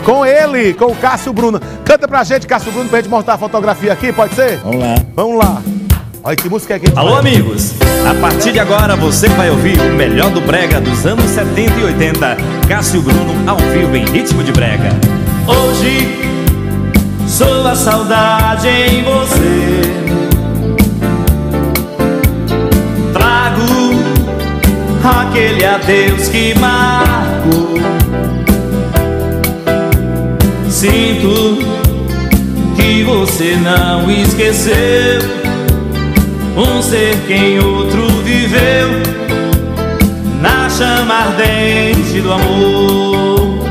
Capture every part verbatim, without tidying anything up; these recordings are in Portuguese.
Com ele, com o Cássio Bruno. Canta pra gente, Cássio Bruno, pra gente mostrar a fotografia aqui, pode ser? Vamos lá. Vamos lá. Olha que música é que... Alô, amigos! A partir de agora você vai ouvir o melhor do brega dos anos setenta e oitenta. Cássio Bruno ao vivo em ritmo de brega. Hoje sou a saudade em você. Trago aquele adeus que marcou. Sinto que você não esqueceu um ser que em outro viveu na chama ardente do amor.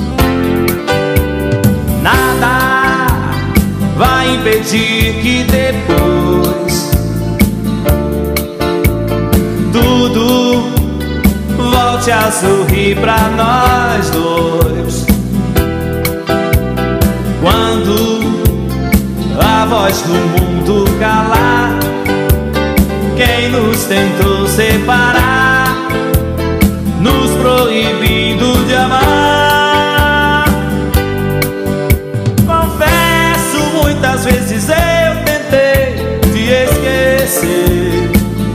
Nada vai impedir que depois tudo volte a sorrir pra nós dois. Quando a voz do mundo calar, quem nos tentou separar, nos proibindo de amar. Confesso, muitas vezes eu tentei te esquecer.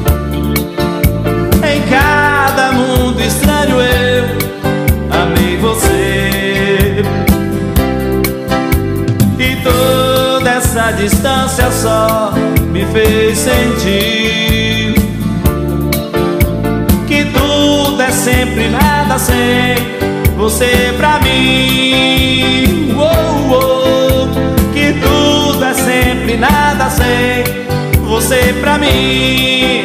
Em cada mundo estranho eu amei você. E toda essa distância só me fez sentir que tudo é sempre nada sem você pra mim. Oh, oh, que tudo é sempre nada sem você pra mim.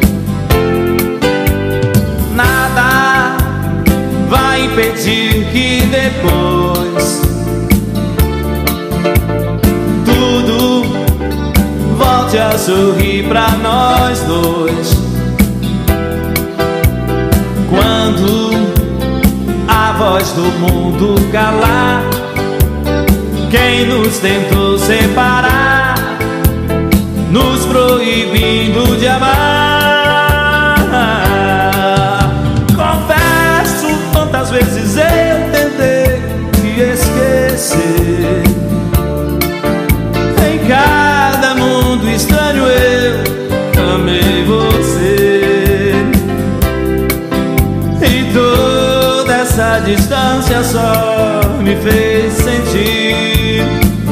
Nada vai impedir que depois tudo volte a sorrir pra nós dois. Quando a voz do mundo calar, quem nos tentou separar, nos proibindo de amar. Confesso, quantas vezes eu tentei te esquecer. Em cada mundo estranho eu amei você. E toda essa distância só me fez sentir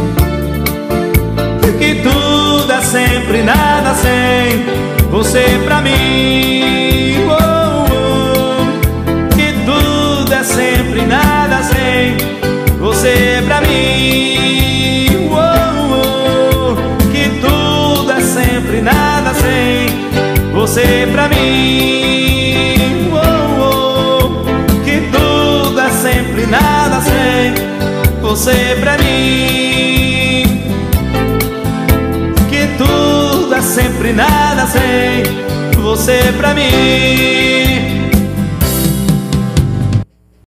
que tudo é sempre nada sem você pra mim. Oh, oh, que tudo é sempre nada sem você pra mim. Oh, oh, que tudo é sempre nada sem você pra mim. Oh, oh, que tudo é sempre nada sem você pra mim. Que tudo é sempre nada sem você pra mim.